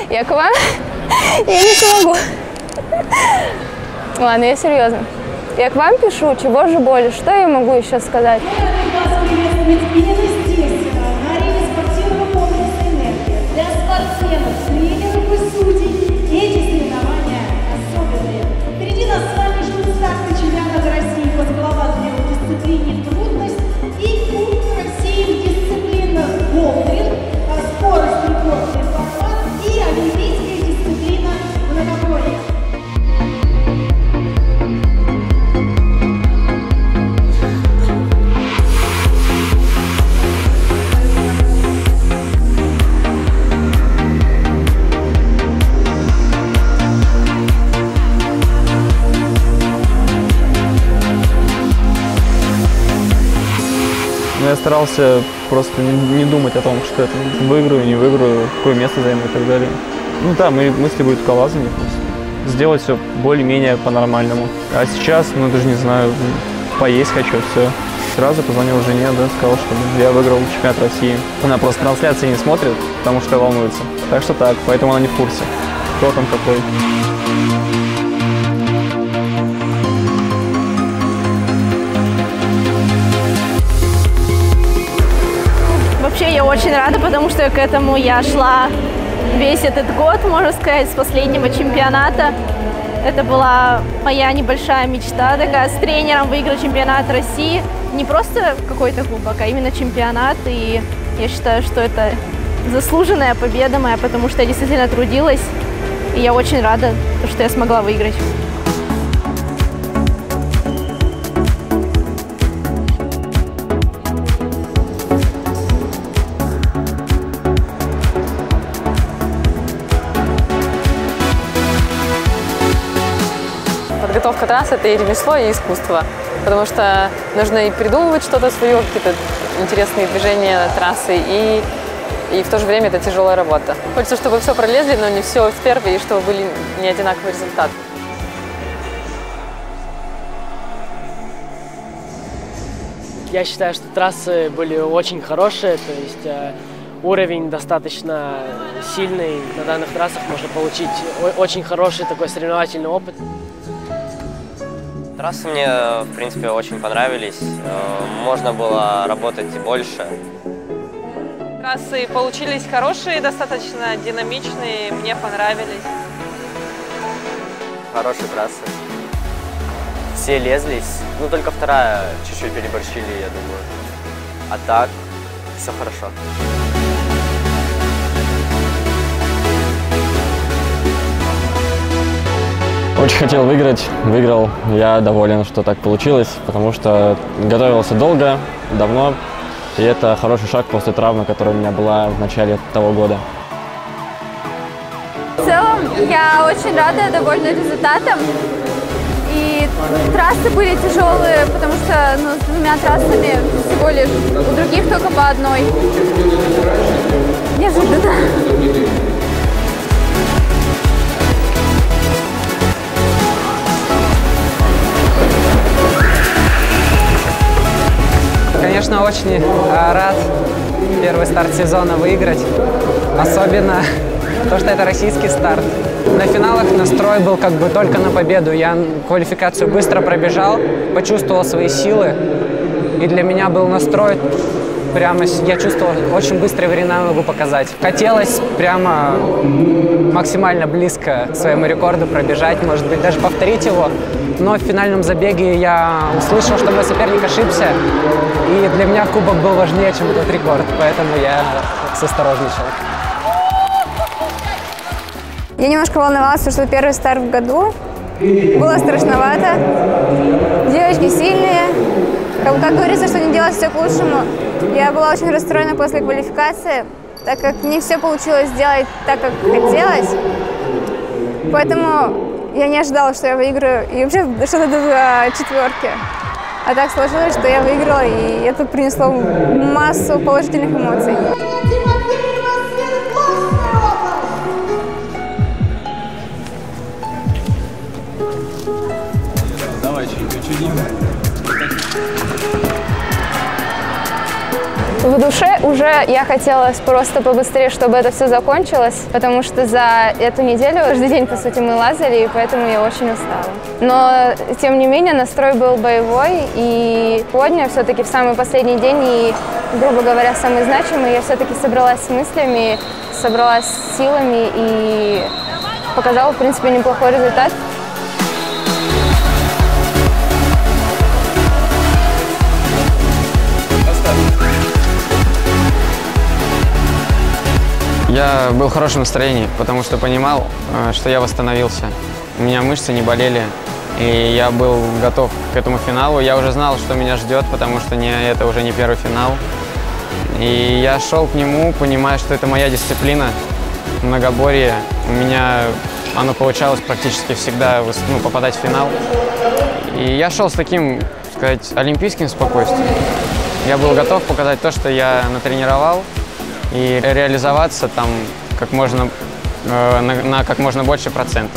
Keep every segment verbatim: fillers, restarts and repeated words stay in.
Я к вам... Я не смогу. Ладно, я серьезно. Я к вам пишу, чего же более, что я могу еще сказать? Для спортсменов, тренеров и судей эти соревнования особенные. Впереди нас с вами ждут старты чемпионата России по скалолазанию в дисциплине трудность и Кубок России в дисциплинах болтеринг, скорость, рекордный формат и олимпийская дисциплина многоборья. Я старался просто не, не думать о том, что это выиграю, не выиграю, какое место займу и так далее. Ну да, мои мысли будут в скалолазании просто. Сделать все более-менее по-нормальному. А сейчас, ну даже не знаю, поесть хочу, все. Сразу позвонил жене, да, сказал, что я выиграл чемпионат России. Она просто трансляции не смотрит, потому что волнуется. Так что так, поэтому она не в курсе, кто там какой. Вообще я очень рада, потому что к этому я шла весь этот год, можно сказать, с последнего чемпионата. Это была моя небольшая мечта такая, с тренером выиграть чемпионат России. Не просто какой-то кубок, а именно чемпионат. И я считаю, что это заслуженная победа моя, потому что я действительно трудилась. И я очень рада, что я смогла выиграть. Подготовка трасс – это и ремесло, и искусство, потому что нужно и придумывать что-то свое, какие-то интересные движения трассы, и, и в то же время это тяжелая работа. Хочется, чтобы все пролезли, но не все в первый, и чтобы были не одинаковые результаты. Я считаю, что трассы были очень хорошие, то есть э, уровень достаточно сильный. На данных трассах можно получить очень хороший такой соревновательный опыт. Трассы мне, в принципе, очень понравились. Можно было работать больше. Трассы получились хорошие, достаточно динамичные, мне понравились. Хорошие трассы. Все лезлись. Ну, только вторая чуть-чуть переборщили, я думаю. А так, все хорошо. Очень хотел выиграть, выиграл. Я доволен, что так получилось, потому что готовился долго, давно. И это хороший шаг после травмы, которая у меня была в начале того года. В целом, я очень рада, довольна результатом. И трассы были тяжелые, потому что ну, с двумя трассами всего лишь, у других только по одной. Неожиданно. Конечно, очень рад первый старт сезона выиграть. Особенно то, что это российский старт. На финалах настрой был как бы только на победу. Я квалификацию быстро пробежал, почувствовал свои силы. И для меня был настрой, прямо я чувствовал, очень быстрые времена могу показать. Хотелось прямо максимально близко к своему рекорду пробежать, может быть, даже повторить его. Но в финальном забеге я услышал, что мой соперник ошибся. И для меня кубок был важнее, чем этот рекорд, поэтому я осторожничал. Я немножко волновалась, потому что первый старт в году. Было страшновато. Девочки сильные. Как, как говорится, что не делать все к лучшему. Я была очень расстроена после квалификации, так как не все получилось сделать так, как хотелось. Поэтому я не ожидала, что я выиграю и вообще что-то до четверки. А так сложилось, что я выиграла, и это принесло массу положительных эмоций. Давай, чуть-чуть. В душе уже я хотела просто побыстрее, чтобы это все закончилось, потому что за эту неделю каждый день, по сути, мы лазали, и поэтому я очень устала. Но, тем не менее, настрой был боевой, и сегодня все-таки в самый последний день, и, грубо говоря, самый значимый, я все-таки собралась с мыслями, собралась с силами и показала, в принципе, неплохой результат. Я был в хорошем настроении, потому что понимал, что я восстановился. У меня мышцы не болели, и я был готов к этому финалу. Я уже знал, что меня ждет, потому что не, это уже не первый финал. И я шел к нему, понимая, что это моя дисциплина, многоборье. У меня оно получалось практически всегда ну, попадать в финал. И я шел с таким, так сказать, олимпийским спокойствием. Я был готов показать то, что я натренировал, и реализоваться там как можно, э, на, на как можно больше процентов.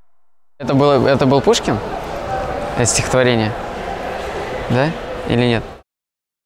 Это было, это был Пушкин? Это стихотворение? Да? Или нет?